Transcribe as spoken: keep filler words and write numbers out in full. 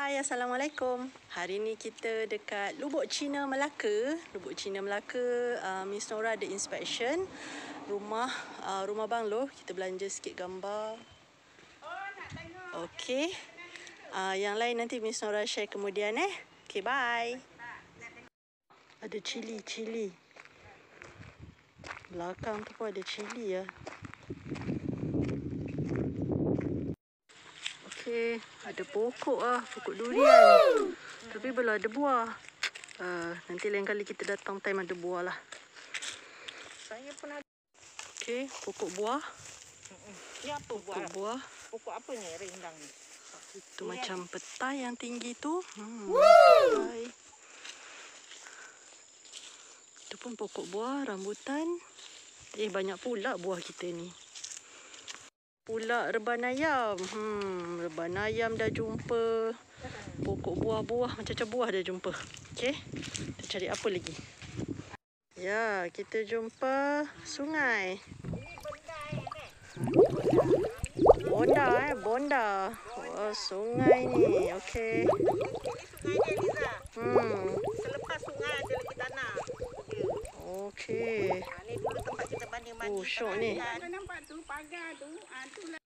Hai, Assalamualaikum. Hari ni kita dekat Lubuk Cina Melaka. Lubuk Cina Melaka, uh, Miss Nora ada inspection rumah uh, rumah banglo. Kita belanja sikit gambar. Okey. Uh, yang lain nanti Miss Nora share kemudian eh. Okey, bye. Ada cili, cili. Belakang tu pun ada cili ya. Okey, ada pokok ah, pokok durian. Tapi belum ada buah. Uh, nanti lain kali kita datang time ada buah lah. Saya pun ada. Okey, pokok buah. Ni apa buah? Pokok buah. Pokok apa ni rindang ni? Itu macam petai yang tinggi tu. Hmm, petai. Itu pun pokok buah, rambutan. Eh, banyak pula buah kita ni. Pula reban ayam. Hmm, reban ayam dah jumpa. Pokok buah-buah, macam-macam buah dah jumpa. Okey, kita cari apa lagi? Ya, kita jumpa sungai. Bonda eh, Bonda. Oh, sungai ni. Okey. Ini sungai dia, Liza. Hmm. Selepas sungai ada lagi tanah. Okey. Ha, ni dulu tempat kita banding mandi. Oh, syok ni. Nampak tu pagar tu. Ha, tu lah.